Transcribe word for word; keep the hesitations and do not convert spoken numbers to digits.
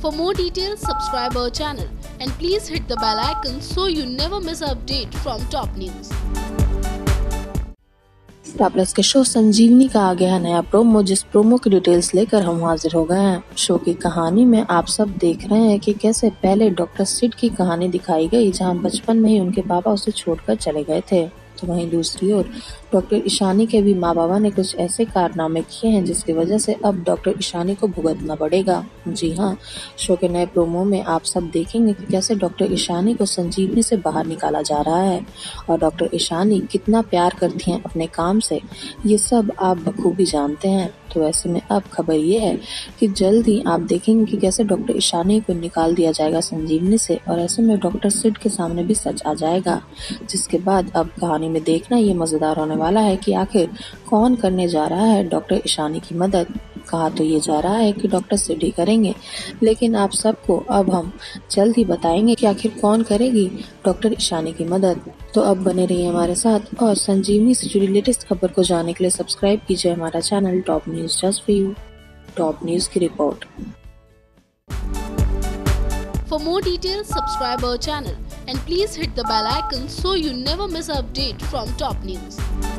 For more details, subscribe our channel and please hit the bell icon so you never miss an update from top news. Star Plus के show Sanjivani का आ गया है नया promo, जिस promo की details लेकर हम हाजिर हो गए हैं। शो की कहानी में आप सब देख रहे हैं कि कैसे पहले डॉक्टर सिड की कहानी दिखाई गई, जहां बचपन में ही उनके पापा उसे छोड़कर चले गए थे। तो वहीं दूसरी ओर डॉक्टर ईशानी के भी माँ बाबा ने कुछ ऐसे कारनामे किए हैं जिसकी वजह से अब डॉक्टर ईशानी को भुगतना पड़ेगा। जी हाँ, शो के नए प्रोमो में आप सब देखेंगे कि कैसे डॉक्टर ईशानी को संजीवनी से बाहर निकाला जा रहा है और डॉक्टर ईशानी कितना प्यार करती हैं अपने काम से, ये सब आप बखूबी जानते हैं। तो ऐसे में अब खबर ये है कि जल्द ही आप देखेंगे कि कैसे डॉक्टर ईशानी को निकाल दिया जाएगा संजीवनी से, और ऐसे में डॉक्टर सिड के सामने भी सच आ जाएगा, जिसके बाद अब कहानी में देखना ये मजेदार होने वाला है कि आखिर कौन करने जा रहा है डॉक्टर ईशानी की मदद। कहा तो ये जा रहा है कि डॉक्टर सिड ही करेंगे, लेकिन आप सबको अब हम जल्द ही बताएंगे कि आखिर कौन करेगी डॉक्टर ईशानी की मदद। तो अब बने रहिए हमारे साथ और संजीवनी से जुड़ी लेटेस्ट खबर को जानने के लिए सब्सक्राइब कीजिए हमारा channel top news just for you. Top news की report. For more details, subscribe our channel and please hit the bell icon so you never miss an update from top news.